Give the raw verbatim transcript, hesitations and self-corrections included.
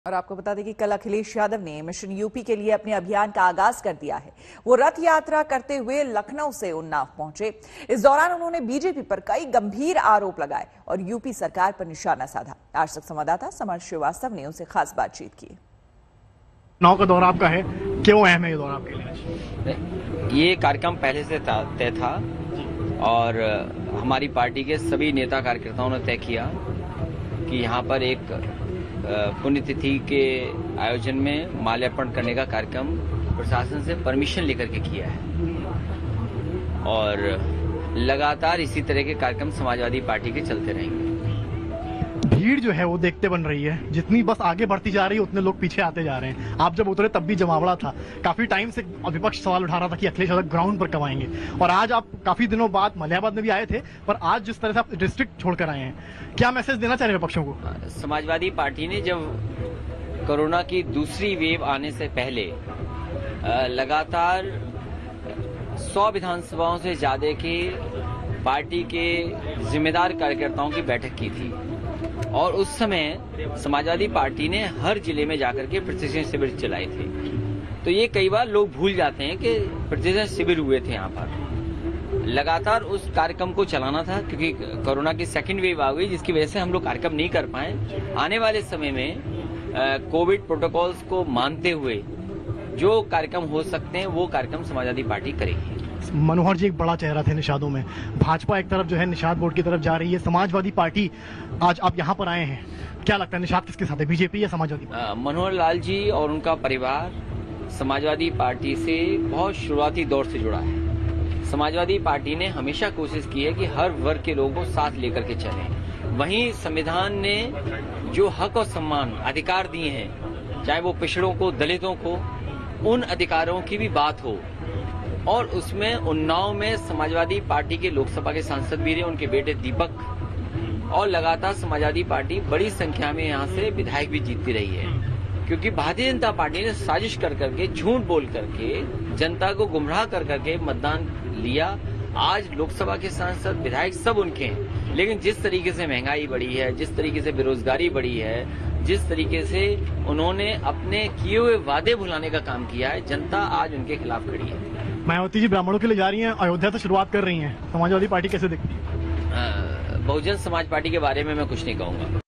और आपको बता दें कि कल अखिलेश यादव ने मिशन यूपी के लिए अपने अभियान का आगाज कर दिया है। वो रथ यात्रा करते हुए लखनऊ से उन्नाव पहुंचे। इस दौरान उन्होंने बीजेपी पर कई गंभीर आरोप लगाए और यूपी सरकार पर निशाना साधा। आज तक संवाददाता समर श्रीवास्तव ने उनसे खास बातचीत की। चुनाव का दौर आपका है, क्यों अहम है ये दौर आपके लिए? ये कार्यक्रम पहले से तय था और हमारी पार्टी के सभी नेता कार्यकर्ताओं ने तय किया कि यहाँ पर एक पुण्यतिथि के आयोजन में माल्यार्पण करने का कार्यक्रम प्रशासन से परमिशन लेकर के किया है और लगातार इसी तरह के कार्यक्रम समाजवादी पार्टी के चलते रहेंगे। भीड़ जो है वो देखते बन रही है, जितनी बस आगे बढ़ती जा रही है उतने लोग पीछे आते जा रहे हैं। आप जब उतरे तब भी जमावड़ा था, काफी टाइम से विपक्ष सवाल उठा रहा था कि अखिलेश यादव ग्राउंड पर कब आएंगे, और आज आप काफी दिनों बाद मलियाबाद में भी आए थे, पर आज जिस तरह से आप डिस्ट्रिक्ट छोड़कर आए हैं, क्या मैसेज देना चाह रहे हैं विपक्षों को? समाजवादी पार्टी ने जब कोरोना की दूसरी वेव आने से पहले लगातार सौ विधानसभाओं से ज्यादा की पार्टी के जिम्मेदार कार्यकर्ताओं की बैठक की थी और उस समय समाजवादी पार्टी ने हर जिले में जाकर के प्रशिक्षण शिविर चलाए थे। तो ये कई बार लोग भूल जाते हैं कि प्रशिक्षण शिविर हुए थे यहाँ पर। लगातार उस कार्यक्रम को चलाना था क्योंकि कोरोना की सेकेंड वेव आ गई, जिसकी वजह से हम लोग कार्यक्रम नहीं कर पाए। आने वाले समय में कोविड प्रोटोकॉल्स को मानते हुए जो कार्यक्रम हो सकते हैं वो कार्यक्रम समाजवादी पार्टी करेगी। मनोहर जी एक बड़ा चेहरा थे निषादों में, भाजपा एक तरफ जो है निषाद बोर्ड की तरफ जा रही है, समाजवादी पार्टी आज आप यहाँ पर आए हैं, क्या लगता है निषाद किसके साथ है, बीजेपी या समाजवादी पार्टी? मनोहर लाल जी और उनका परिवार समाजवादी पार्टी से बहुत शुरुआती दौर से जुड़ा है। समाजवादी पार्टी ने हमेशा कोशिश की है कि हर वर्ग के लोगों को साथ लेकर के चलें। वहीं संविधान ने जो हक और सम्मान अधिकार दिए हैं, चाहे वो पिछड़ों को, दलितों को, उन अधिकारों की भी बात हो, और उसमें उन्नाव में समाजवादी पार्टी के लोकसभा के सांसद भी रहे, उनके बेटे दीपक, और लगातार समाजवादी पार्टी बड़ी संख्या में यहाँ से विधायक भी जीतती रही है क्योंकि भारतीय जनता पार्टी ने साजिश कर करके, झूठ बोल करके, जनता को गुमराह कर करके मतदान लिया। आज लोकसभा के सांसद, विधायक सब उनके हैं, लेकिन जिस तरीके से महंगाई बढ़ी है, जिस तरीके से बेरोजगारी बढ़ी है, जिस तरीके से उन्होंने अपने किए हुए वादे भुलाने का काम किया है, जनता आज उनके खिलाफ खड़ी है। मायावती जी ब्राह्मणों के लिए जा रही हैं, अयोध्या से शुरुआत कर रही हैं, समाजवादी पार्टी कैसे देखती है? बहुजन समाज पार्टी के बारे में मैं कुछ नहीं कहूंगा।